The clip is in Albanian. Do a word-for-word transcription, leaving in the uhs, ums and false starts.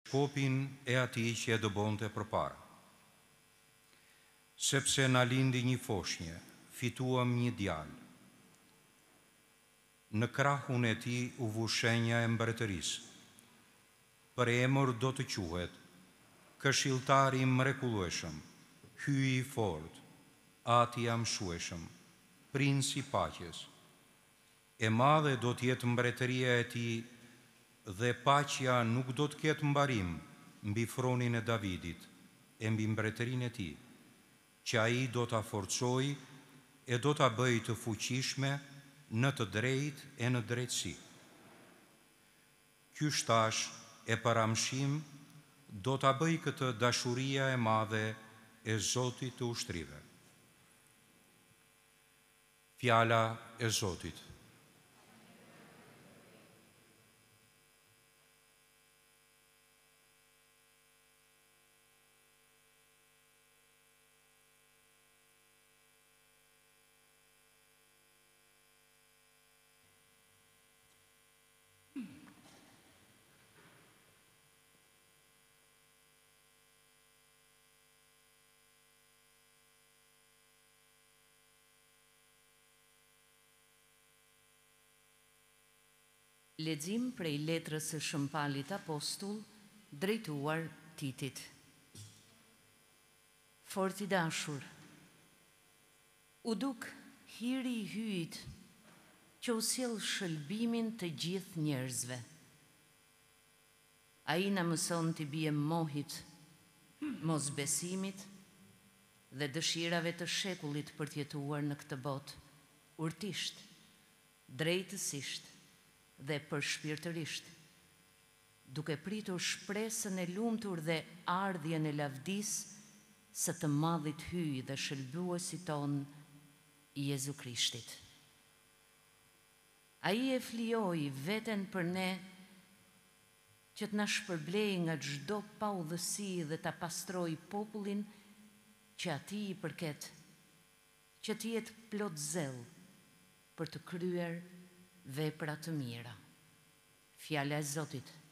shkopin e ati që e dëbonte përpara. Sepse na lindi një foshnje, fituam një djalë. Në krahun e tij u vu shenja e mbretërisë. Për emër do të quhet Këshilltari i mrekullueshëm, Hyji i fortë, Ati i mshueshëm, Princi i paqes. E madhe do të jetë mbretëria e tij dhe paqja nuk do të ketë mbarim mbi fronin e Davidit e mbi mbretërinë e tij, që ai do ta forcojë e do ta bëjë të fuqishme në të drejtë e në drejtësi. Ky shtash e paramshim do ta bëjë këtë dashuria e madhe e Zotit të ushtrive. Fjala e Zotit. Lexim prej letrës së Shëmpalit Apostull drejtuar Titit. Fort i dashur, u duk hiri i hyjit që u sjell shëlbimin të gjithë njerëzve. Ai na mëson të bijëm mohit, mosbesimit dhe dëshirave të shekullit për të jetuar në këtë botë, urtisht, drejtësisht dhe përshpirtërisht, duke pritur shpresën e lumtur dhe ardhjen e lavdisë së të madhit hyj dhe shëlbuesit ton Jezu Krishtit. Ai e flijoi veten për ne që të na shpërblej nga çdo paudhësi dhe ta pastroj popullin që atij i përket, që të jetë plot zell për të kryer vepra të mira. Fjala e Zotit.